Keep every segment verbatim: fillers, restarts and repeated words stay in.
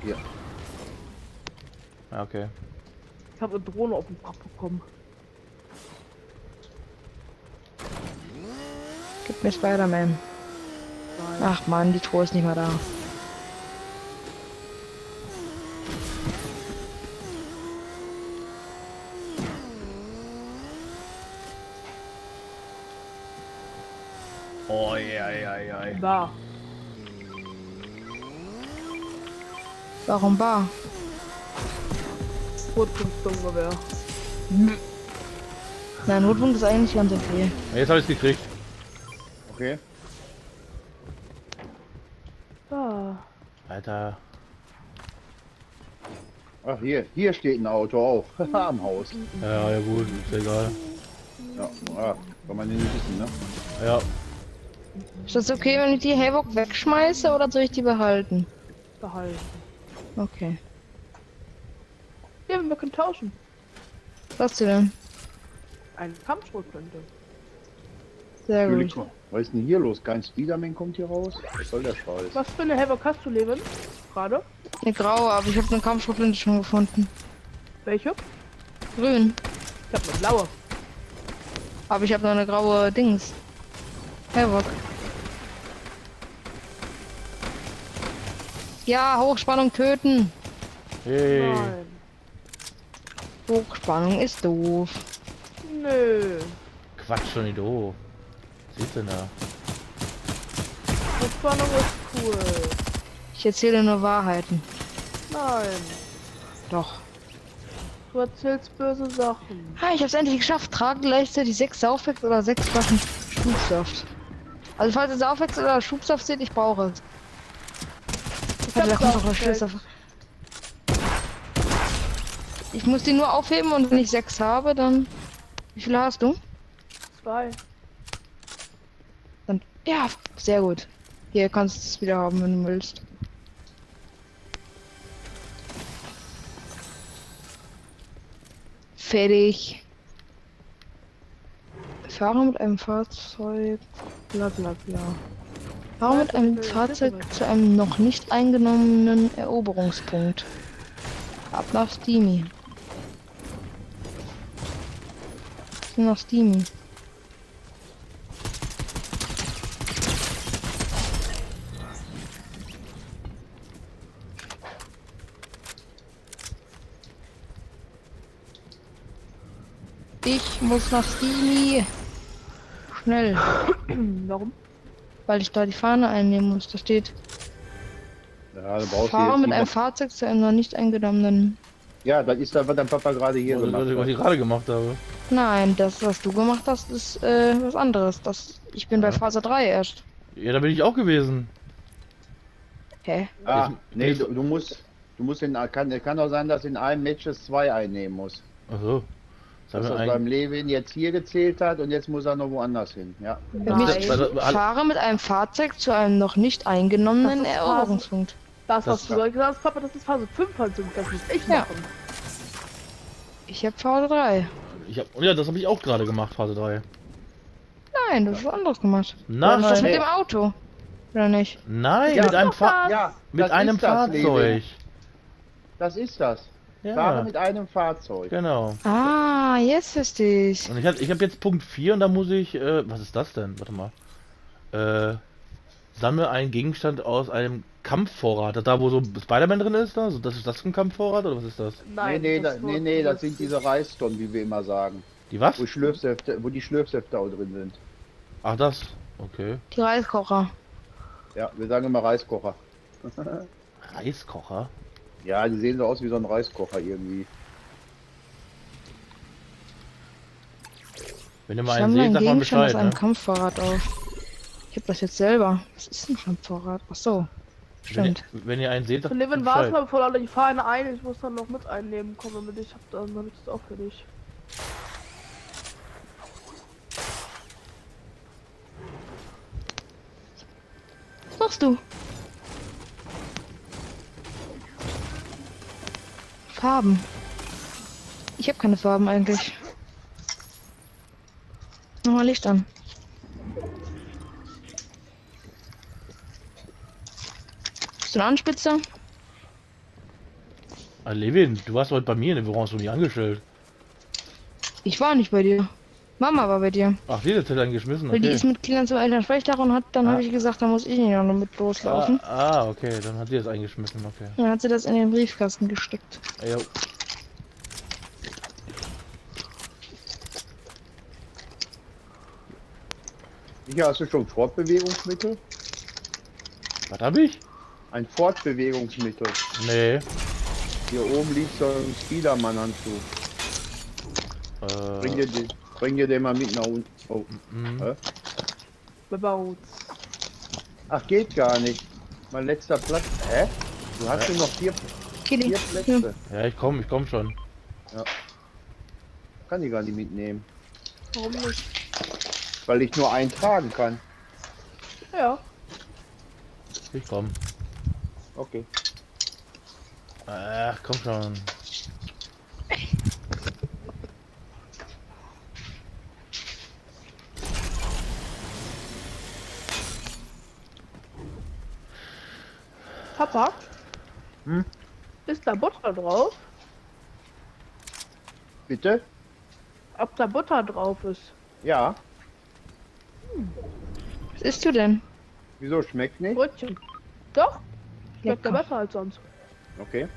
Hier. Ja, okay. Ich habe eine Drohne auf den Kopf bekommen. Gib mir Spider-Man. Ach man, die Truhe ist nicht mehr da. Oh, ja, ja, ja. Da. Warum bar? Rotpunktgewehr. Nein, Notpunkt ist eigentlich ganz okay. Jetzt habe ich es gekriegt. Okay. Ah. Alter. Ach, hier, hier steht ein Auto auch. Am Haus. Ja, ja gut, ist egal. Ja, ja, kann man nicht wissen, ne? Ja. Ist das okay, wenn ich die Havoc wegschmeiße oder soll ich die behalten? Behalten. Okay. Ja, wir können tauschen. Was hast du denn? Eine Kampfschrotflinte. Sehr Natürlich. gut. Was ist denn hier los? Kein Spiderman kommt hier raus? Was soll der Scheiß? Was für eine Havoc hast du, Leben? Gerade? Eine graue, aber ich habe eine Kampfschrotflinte schon gefunden. Welche? Grün. Ich habe eine blaue. Aber ich habe noch eine graue Dings. Havoc. Ja, Hochspannung töten. Hey. Nein. Hochspannung ist doof. Nö. Quatsch, schon nicht doof. Was ist denn da? Die Spannung ist cool. Ich erzähle nur Wahrheiten. Nein. Doch. Du erzählst böse Sachen. Ha, ich habe es endlich geschafft. Trage gleichzeitig sechs Saufwechs oder sechs Flaschen Schubsaft. Also falls ihr Saufwechs oder Schubsaft seht, ich brauche es. Ich Also, da hab kommt doch der Saufwechs. Schlüssel. Ich muss die nur aufheben und wenn ich sechs habe, dann... Wie viele hast du? Zwei. Dann... Ja, sehr gut. Hier kannst du es wieder haben, wenn du willst. Fertig. Fahre mit einem Fahrzeug... Bla bla bla. Fahre mit einem Fahrzeug zu einem noch nicht eingenommenen Eroberungspunkt. Ab nach Steamy. Nach Steamy. Ich muss nach Steamy. Schnell. Warum? Weil ich da die Fahne einnehmen muss. Da steht, Ja, du brauchst fahre jetzt mit die- einem Fahrzeug zu einem noch nicht eingenommenen. Ja, das ist das, was dein Papa gerade hier Was, gemacht was, was hat. ich gerade gemacht habe. Nein, das, was du gemacht hast, ist äh, was anderes. Das, ich bin bei Phase drei erst. Ja, da bin ich auch gewesen. Hä? Ah, Jetzt- nee, jetzt- du, du musst, du musst in, kann, kann doch sein, dass in einem Match es zwei einnehmen muss. Achso. Das Dass haben das wir beim Levin jetzt hier gezählt hat und jetzt muss er noch woanders hin. Ja. Nein. Fahre mit einem Fahrzeug zu einem noch nicht eingenommenen Das ist Eroberungspunkt. Das, Das- was du gerade gesagt hast, Papa, das ist Phase fünf halt so. Das muss ich Ja. machen. Ich habe Phase drei. Ich hab, ja, das habe ich auch gerade gemacht, Phase drei. Nein, du hast was anderes gemacht. Nein, Das mit nee. dem Auto. Oder nicht? nein, Ja, mit einem, doch Fa das. Ja, mit das einem ist das, Fahrzeug. Levin. Das ist das. Fahre Ja, mit einem Fahrzeug. genau. Ah, jetzt verstehe ich. Und ich habe ich hab jetzt Punkt vier und da muss ich, äh, was ist das denn? Warte mal. Äh, sammle einen Gegenstand aus einem Kampfvorrat. Da wo so Spider-Man drin ist, da? So, das ist das ein Kampfvorrat oder was ist das? Nein. nee, nee, das da, ist nur- nee, nee, das sind diese Reistonnen, wie wir immer sagen. Die was? Wo, Schlürfsäfte, wo die Schlürfsäfte auch drin sind. Ach das. Okay. Die Reiskocher. Ja, wir sagen immer Reiskocher. Reiskocher? Ja, die sehen so aus wie so ein Reiskocher irgendwie. Wenn ihr Ich mal einen sammle seht, einen sag mal Gegenstand aus Bescheid, einem ne? Kampfvorrat auf. Ich habe das jetzt selber. Was ist ein Kampfvorrat? Ach so. Wenn ihr, Stimmt. wenn ihr einen seht, So, sagt Levin, warte Bescheid. mal, bevor alle die Fahne ein. Ich muss dann noch mit einnehmen kommen, damit ich hab, dann hab ich das auch für dich. Was machst du? Farben. Ich habe keine Farben eigentlich. Nochmal Licht an. Bist du ein Anspitzer? Ah, Levin, du warst heute bei mir in dem Büro, hast du mich angestellt. Ich war nicht bei dir. Mama war bei dir. Ach, die hat dann geschmissen, Weil die okay. ist mit Kindern zum Elternschwächter und hat, dann Ah. habe ich gesagt, da muss ich nicht noch mit loslaufen. Ah, ah, okay, dann hat sie das eingeschmissen, okay. Dann hat sie das in den Briefkasten gesteckt. Jo. Hier hast du schon Fortbewegungsmittel? Was hab ich? Ein Fortbewegungsmittel. Nee. Hier oben liegt so ein Spidermann-Handschuh. Bring Äh, dir, den, bring dir den mal mit nach unten. Oh. mm, Hä? Bebaut. Ach, geht gar nicht. Mein letzter Platz. Hä? Du hast nur noch vier, Kitty. vier Plätze. ja, ich komm, ich komm schon. Kann ich gar nicht mitnehmen. Warum nicht? Weil ich nur einen tragen kann. Ja. Ich komm. Okay. Ach, komm schon. Papa? Hm? Ist da Butter drauf? Bitte? Ob da Butter drauf ist? Ja. Was isst du denn? Wieso schmeckt nicht? Brötchen. Doch? Schmeckt ja Lecker. besser als sonst. Okay.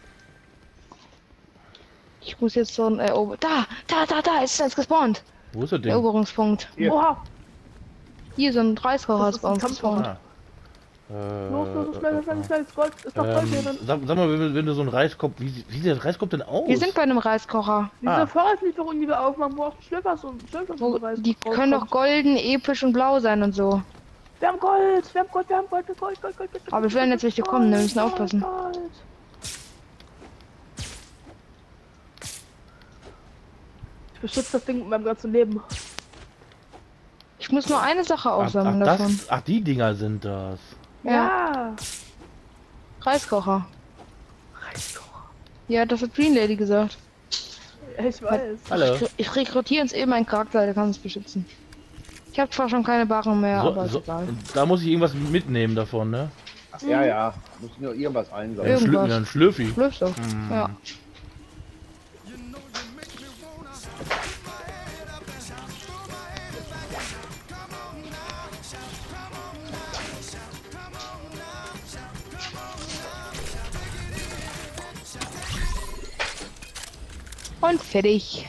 Ich muss jetzt so ein Erober... Da, da, da, da, ist es gespawnt. Wo ist das Ding? Eroberungspunkt. Hier. Oha! Hier, so ein Reiskocher Das ist ist bei ein uns gespawnt. Ah. Äh, Los, los, los, schnell, schnell, schnell. Gold. Ist noch ähm, Gold hier drin. sag, sag mal, wenn, wenn du so einen Reiskopf, wie, wie sieht der Reiskopf denn aus? Wir sind bei einem Reiskocher. Diese ah. Vorratslieferung, die wir aufmachen, wo auch Schlöppers und Schlöppers Wo, und Reis die drauf können doch kommt. golden, episch und blau sein und so. Wir haben Gold, wir haben Gold, wir haben Gold, Gold, Gold, Gold, Gold. Gold, Aber es werden jetzt welche kommen, wir müssen aufpassen. Gold. Ich beschütze das Ding mit meinem ganzen Leben. Ich muss nur eine Sache ach, aufsammeln ach, davon. das, ach, die Dinger sind das. Ja, Ja. Reiskocher. Reiskocher. Ja, das hat Green Lady gesagt. Ich weiß. Hallo. Ich, ich rekrutiere uns eben einen Charakter, der kann uns beschützen. Ich habe zwar schon keine Barren mehr, aber So, ist so, egal. da muss ich irgendwas mitnehmen davon, ne? Ach, ja, ja. Muss nur irgendwas einsammeln. Ein, Schlü Irgendwas. ein Schlürfi. Läuft doch. Mm. Ja. Und fertig.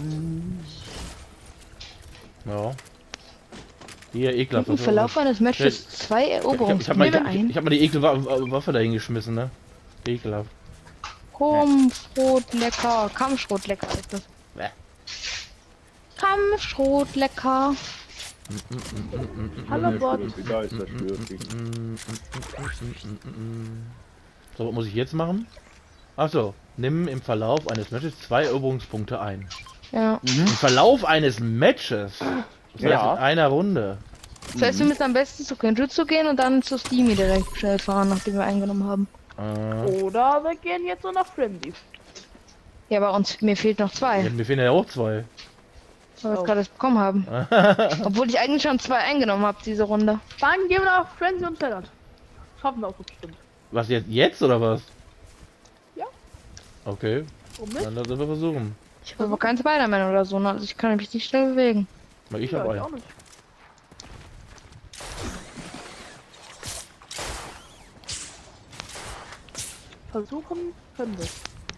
Ja. Hier, ekelhaft. Im Verlauf eines Matches zwei Ich, ich, ich habe Eroberungspunkte mal, ich, ein. ich hab mal die Ekelwaffe da hingeschmissen, ne? Ekelhaft. Kampfschrot lecker. Kampfschrot lecker ist das. Bäh. Kampfschrot lecker. Hallo Bot. Da ist das Schlürfi. So, was muss ich jetzt machen? Achso, nimm im Verlauf eines Matches zwei Eroberungspunkte ein. Ja. Im Verlauf eines Matches? Das heißt Ja. in einer Runde. Das heißt, wir müssen am besten zu Kenjutsu gehen und dann zu Steamy direkt schnell fahren, nachdem wir eingenommen haben. Äh, Oder wir gehen jetzt so nach Frenzy. Ja, bei uns, mir fehlt noch zwei, ja, mir fehlen ja auch zwei. weil wir es Oh. gerade erst bekommen haben. Obwohl ich eigentlich schon zwei eingenommen habe, diese Runde. Dann gehen wir nach Frenzy und Cellert. Schaffen wir auch so bestimmt. Was jetzt? Jetzt oder was? Ja. Okay, Warum nicht? dann lassen wir versuchen. Ich habe aber keinen Spider-Man oder so, ne? Also ich kann mich nicht schnell bewegen. Weil ich Ja, habe ich auch einen. nicht. Versuchen können wir.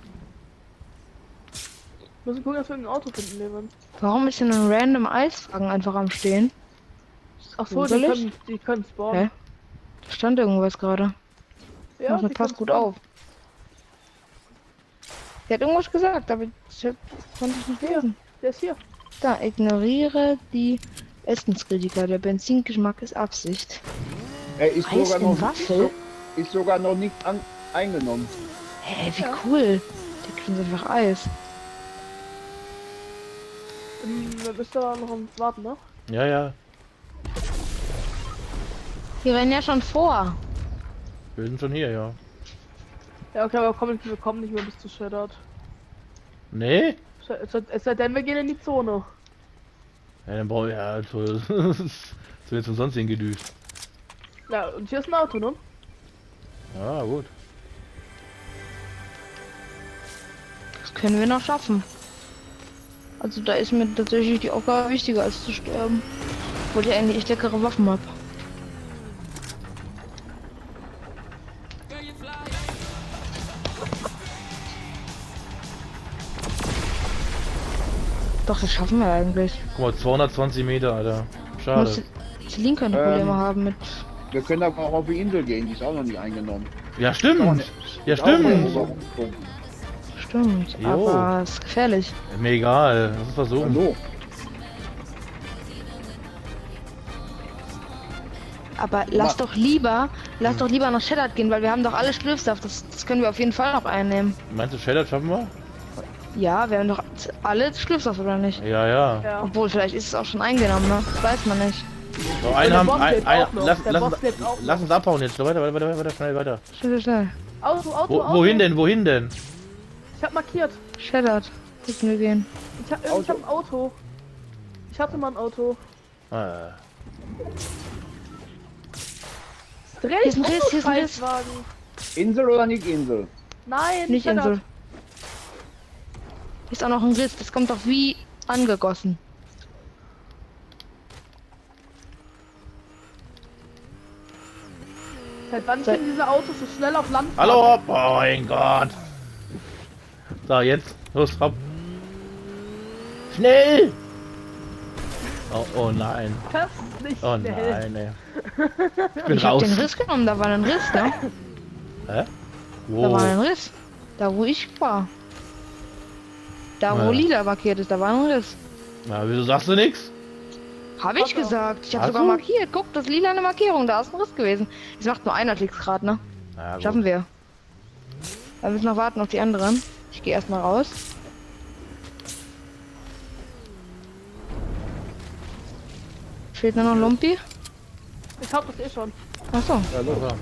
Müssen gucken, dass wir ein Auto finden, Levin. Warum ist denn ein random Eiswagen einfach am Stehen? Ach so, die Gruselig? können, die können spawnen. Hä? Da stand irgendwas gerade. Ja, Also die passt können gut spawnen. auf. Der hat irgendwas gesagt, aber das konnte ich nicht lesen. Der ist hier. Da, ignoriere die Essenskritiker. Der Benzingeschmack ist Absicht. Er ist Eis sogar in noch, Waffel? ist sogar noch nicht an, eingenommen. Hä, wie Ja. cool. Der kriegt einfach Eis. Ähm, Wir müssen aber noch am Warten, ne? Ja, ja. Die rennen ja schon vor. Wir sind schon hier, ja. Ja, okay, aber kommen, wir kommen nicht mehr bis zu Shadowed. Nee? Es sei- es sei denn, wir gehen in die Zone. Ja, dann brauche ich ja, also, das wird jetzt umsonst hingedüst. Ja, und hier ist ein Auto, ne? Ja, gut. Das können wir noch schaffen. Also da ist mir tatsächlich die Aufgabe wichtiger als zu sterben. Obwohl ich eigentlich echt leckere Waffen habe. Doch, das schaffen wir eigentlich. Guck mal, zweihundertzwanzig Meter, Alter. Muss Schade. Celine keine Probleme Ähm. haben mit. Wir können aber auch auf die Insel gehen, die ist auch noch nicht eingenommen. Ja, stimmt. Ja, Ist auch ein stimmt. Eroberungspunkt. Stimmt, Jo. aber es ist gefährlich. Mir egal. Lass es versuchen. Hallo. Aber lass doch lieber, lass doch lieber nach Shattered gehen, weil wir haben doch alle Schlürfsaft. Das, das können wir auf jeden Fall noch einnehmen. Meinst du, Shadow schaffen wir? Ja, wir haben doch alle Schlürfsaft, oder nicht? Ja, ja. Ja. Obwohl, vielleicht ist es auch schon eingenommen, ne? Das weiß man nicht. So, einen der haben. Boss Ein, lebt ein, auch noch. lass, Der lass, Boss uns, lebt auch lass uns abhauen jetzt. Weiter, weiter, weiter, weiter, schnell weiter. Schnell, schnell. Auto, Auto, Wo, Auto. wohin denn? Wohin denn? Ich hab markiert. Shattered. Müssen wir gehen. Ich hab, ich hab ein Auto. Ich hatte mal ein Auto. Ah. Dreh Hier ist ein dich Riss, um, hier ist du ein Riss. Scheißwagen. Insel oder nicht Insel? Nein, Nicht Shattered. Insel. Ist auch noch ein Riss. Das kommt doch wie angegossen. Seit wann können diese Autos so schnell auf Land fahren? Hallo! Oh mein Gott! So, jetzt. Los, hopp. Schnell! Oh, oh nein. Das ist nicht Oh schnell. nein, ey. Ich bin Ich hab raus. den Riss genommen, da war ein Riss, ne? Hä? Da war Wow. ein Riss. Da wo ich war. Da wo Ja. lila markiert ist, da war ein Riss. Na, wieso sagst du nichts? Habe ich Ach so. gesagt. Ich habe Hast sogar du? markiert. Guck, das lila eine Markierung, da ist ein Riss gewesen. Es macht nur einer Klicks gerade, ne? Na, Schaffen wir. Wir müssen noch warten auf die anderen. Ich gehe erstmal raus. Fehlt nur noch Lumpi. Ich hab das eh schon. Achso. Ja, los. Also,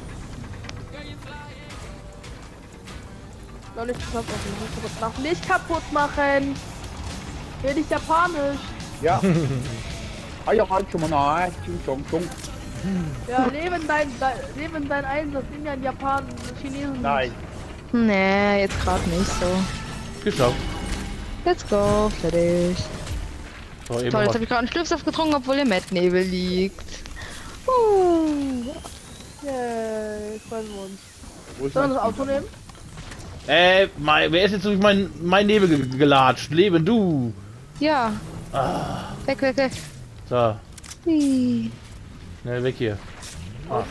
Noch nicht kaputt machen. Nicht kaputt machen. Nicht kaputt machen. Will nicht japanisch. Ja. Ah ja, halt schon mal nach. Chung, chung, chung. Ja, leben dein, dein leben dein Einsatz in ja Japan, Chinesen. Nein. Nee, jetzt gerade nicht so. geschafft. Let's go. Fertig. So, eben Toll, jetzt noch habe ich gerade einen Schlürfsaft getrunken, obwohl der Mettnebel liegt. Uh. Yay, freuen wir uns. Wo ist Sollen wir mein das Auto nehmen? Äh, mein, wer ist jetzt durch mein, mein Nebel ge- gelatscht? Leben du! Ja. Ah, Weg, weg, weg. so, Hui. schnell weg hier. Ah.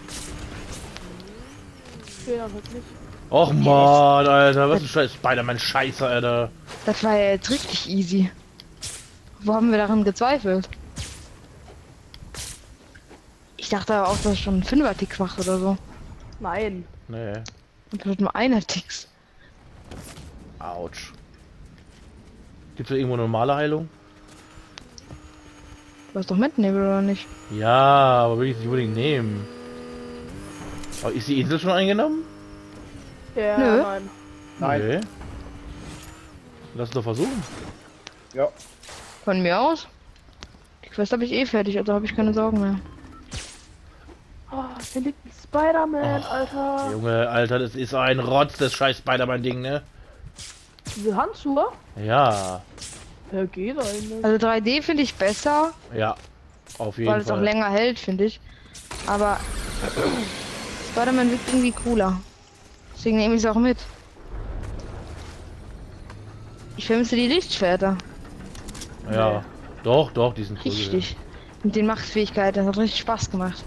Okay, dann halt nicht. Och man, Alter, was ein scheiß Spider-Man-Scheiße, Alter. Das war ja jetzt richtig easy. Wo haben wir daran gezweifelt? Ich dachte aber auch, dass es schon ein Fünfer-Ticks macht oder so. Nein. Nee, Und wird nur einer Ticks. ouch. Gibt's da irgendwo eine normale Heilung? Du hast doch Mettnebel oder nicht? Ja, aber will ich nicht unbedingt nehmen. Aber ist die Insel schon eingenommen? Ja, Nö. nein. Nein. Nee. Lass uns doch versuchen. Ja. Von mir aus. Die Quest habe ich eh fertig, also habe ich keine Sorgen mehr. Oh, hier liegt ein Spider-Man, Oh, Alter. Junge, Alter, das ist ein Rotz, das scheiß Spider-Man-Ding, ne? Diese Handschuhe? Ja, Ja, geht eigentlich. Also drei D finde ich besser, ja. Auf jeden weil es auch Fall. länger hält, finde ich. Aber Spider-Man wirkt irgendwie cooler. Deswegen nehme ich es auch mit. Ich vermisse die Lichtschwerter. Ja. Doch, doch, die sind cool. Richtig. Mit den Machtfähigkeiten. Das hat richtig Spaß gemacht.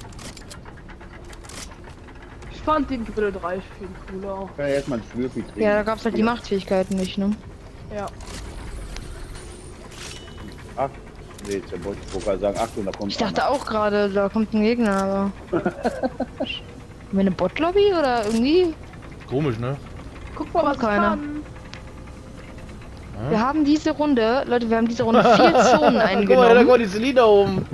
Ich fand den Grill drei viel cooler. Ich kann ja erstmal ein Schlürfi trinken. Ja, da gab es halt die Machtfähigkeiten nicht, ne? Ja. Ach, nee, jetzt wollte ich gerade sagen, Achtung, da kommt Ich dachte auch gerade, da kommt ein Gegner, aber. Haben wir eine Botlobby oder irgendwie? Komisch, ne? Guck mal, was ich Keiner. kann. Wir haben diese Runde, Leute, wir haben diese Runde vier Zonen Guck mal, da eingenommen. kommt die Selina oben.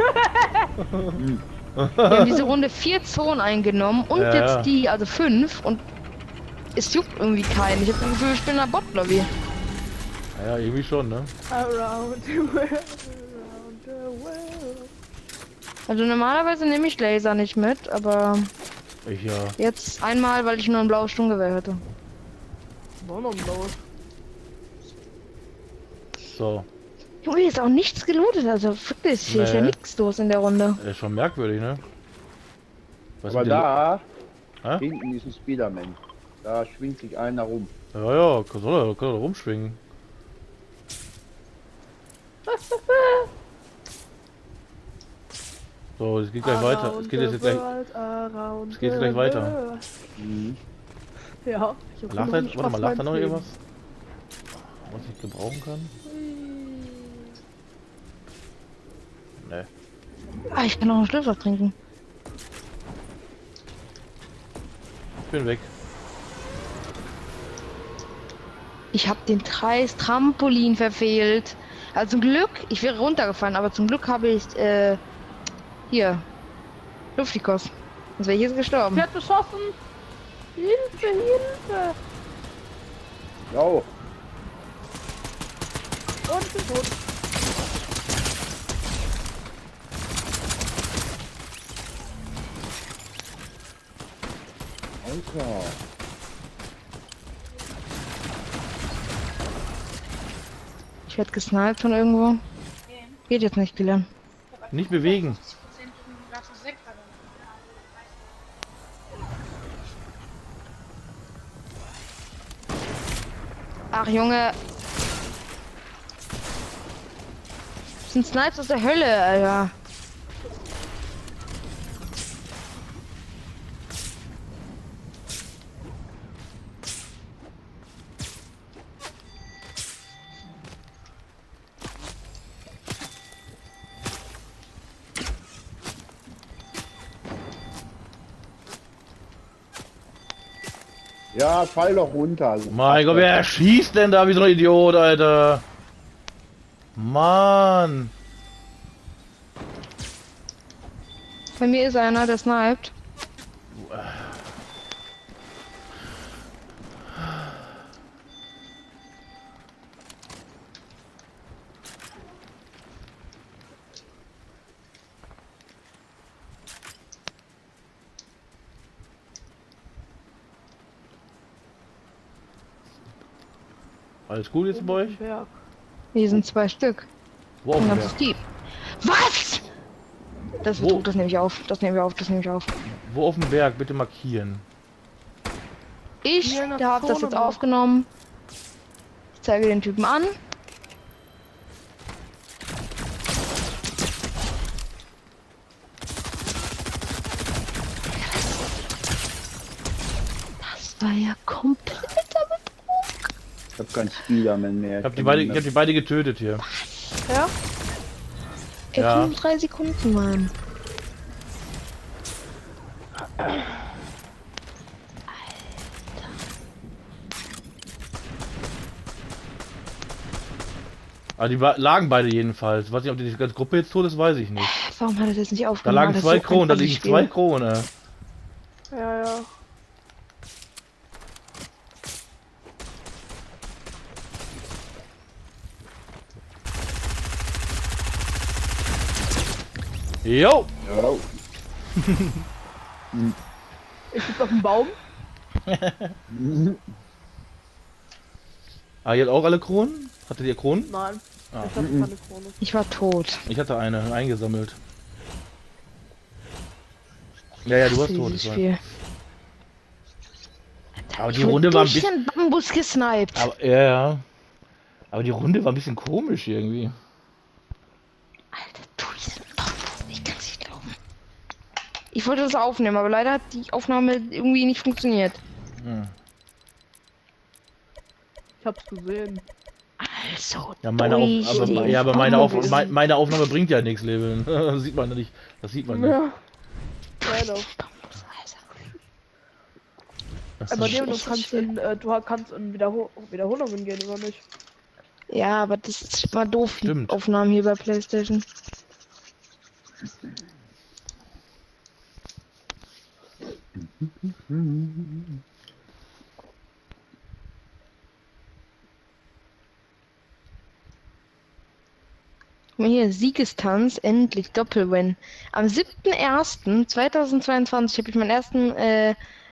Wir haben diese Runde vier Zonen eingenommen und Ja, jetzt ja. die, also fünf und es juckt irgendwie keinen. Ich habe das Gefühl, ich bin in der Botlobby. Ja, irgendwie schon, ne? Around the world, around the world. Also normalerweise nehme ich Laser nicht mit, aber Ich ja. jetzt einmal, weil ich nur ein blaues Sturmgewehr hatte. War noch los. So. Junge, hier ist auch nichts gelootet, also wirklich, hier ist ja Nee. nichts los in der Runde. Ist schon merkwürdig, ne? Was Aber mit den- da, Hä? hinten ist ein Spiderman. Da schwingt sich einer rum. Ja, ja, kann er, kann er rumschwingen. So, es geht gleich weiter. Es geht jetzt gleich. Es geht gleich weiter. Mhm. Ja. ich hab Lacht noch er, nicht warte mal, fast lacht da noch meins irgendwas? Was ich gebrauchen kann? Ne. Ah, ich kann noch einen Schlüssel trinken. Ich bin weg. Ich habe den Kreis Trampolin verfehlt. Also zum Glück, ich wäre runtergefallen, aber zum Glück habe ich äh, hier Luftikos. Sonst wäre ich jetzt gestorben. Ich werd beschossen. Hilfe, Hilfe. Ja, Und ich bin tot. Alter. Ich werde gesniped von irgendwo. Geht jetzt nicht, Dylan. Nicht bewegen. Ach Junge. Das sind Snipes aus der Hölle, Alter. Ja, fall doch runter. Also, Mein Gott, wer schießt denn da wie so ein Idiot, Alter? Mann. Bei mir ist einer, der sniped. Alles gut jetzt bei euch? Berg. Hier sind zwei Stück. Wo auf Ein dem ganzes Berg? Team. Was? Das Wo? wird gut, das nehme ich auf. Das nehme ich auf, das nehme ich auf. Wo auf dem Berg? Bitte markieren. Ich Hier in der habe das Zone jetzt noch. aufgenommen. Ich zeige den Typen an. Das war ja kompletter Betrug. Ich hab keinen Spiderman mehr. Ich hab die beide, ich hab die beide getötet hier. Ja? Er Ja. kommt drei Sekunden, Mann. Aber die wa- lagen beide jedenfalls. Weiß nicht, ob die ganze Gruppe jetzt tot ist, weiß ich nicht. Warum hat er das nicht Da aufgenommen? lagen Das ist zwei so Kronen, da einfach, liegen ich zwei spiele. Kronen. ey. Ja, ja. Jo! Ja, Ich sitze auf dem Baum. Ah, ihr habt auch alle Kronen? Hattet ihr Kronen? Nein. Ah. Ich hatte keine Krone. Ich war tot. Ich hatte eine eingesammelt. Ja, ja, du warst tot. Dieses ich weiß. Spiel. Aber die Ich wurde Runde war ein durch bisschen. den Bambus gesniped. Aber, ja, ja. Aber die Runde war ein bisschen komisch irgendwie. Alter, du bist doof. Ich kann's nicht glauben. Ich wollte das aufnehmen, aber leider hat die Aufnahme irgendwie nicht funktioniert. Hm. Ich hab's gesehen. Also, Ja, meine, durch Auf, aber, den ja, aber meine, Auf, Bambus. mein, meine Aufnahme bringt ja nichts, Leben. Das sieht man ja nicht. Das sieht man nicht. Ja. Leider. Bambus, Alter. Das Aber ist- Leo, du echt kannst schön. in, äh, du kannst in Wiederhol Wiederholungen gehen, oder nicht? Ja, aber das ist mal doof, die Stimmt. Aufnahmen hier bei PlayStation. Guck mal hier, Siegestanz, endlich Doppelwin. Am siebten ersten zweitausendzweiundzwanzig habe ich meinen ersten äh,